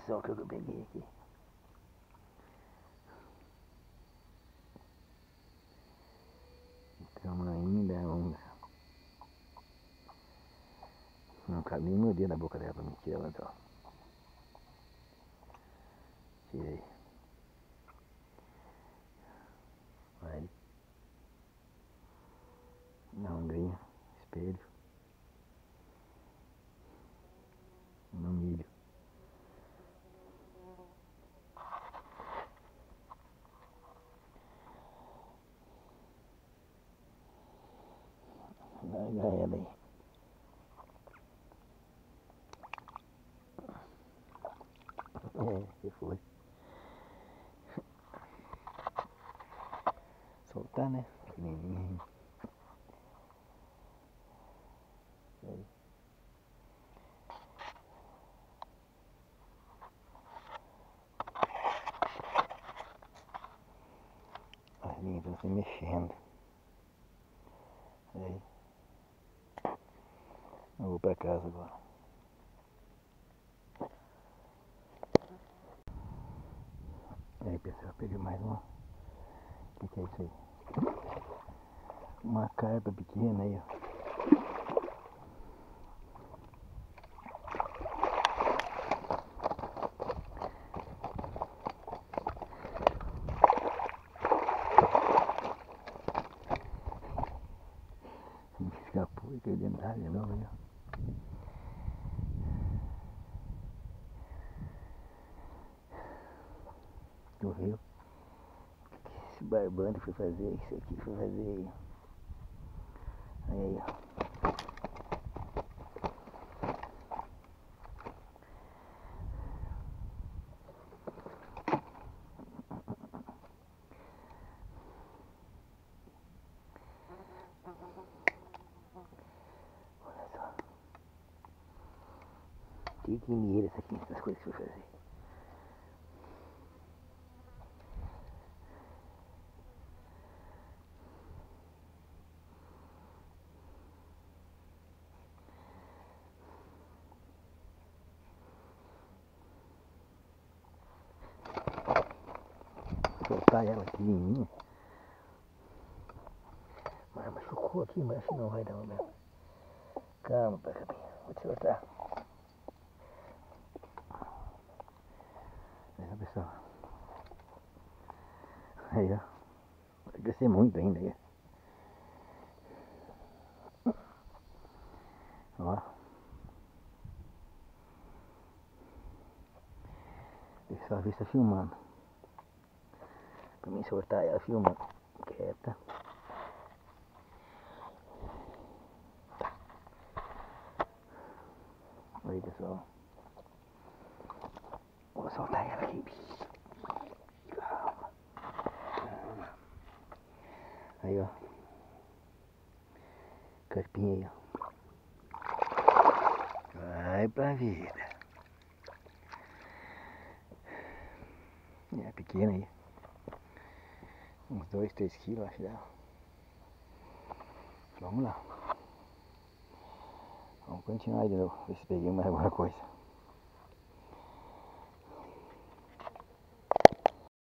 só o que eu peguei aqui. O tamanho da onda. Não cabe nem meu dedo na boca dela pra me tirar ela, ó. Tirei. Vai. Na ombrinha, espelho. No milho. Larga ela aí. Se foi. Soltar, né? Pequenininho. Aí. As linhas estão se mexendo. Aí. Eu vou pra casa agora. Aí pessoal, peguei mais uma. O que é isso aí? Uma carpa pequena aí, ó. Escapou e caiu dentro da água de novo aí, ó. Correu. O que esse barbante foi fazer? Isso aqui foi fazer. Aí, ó. Olha só. Que dinheiro isso aqui, essas coisas que foi fazer. Soltar ela pequenininha. Mas machucou aqui, mas acho que não vai dar mesmo. Calma, Pacapinha, vou te soltar. Aí, pessoal. Aí, ó. Vai crescer muito ainda aí. Ó. Deixa eu ver se tá filmando. Pra mim soltar ela filmando. Quieta. Aí, pessoal. Vou soltar ela aqui. Calma. Aí, ó. Carpinha aí, ó. Vai pra vida. É pequena aí. Uns 2, 3 quilos, acho que dá. Vamos lá. Vamos continuar de novo. Ver se peguei mais alguma coisa.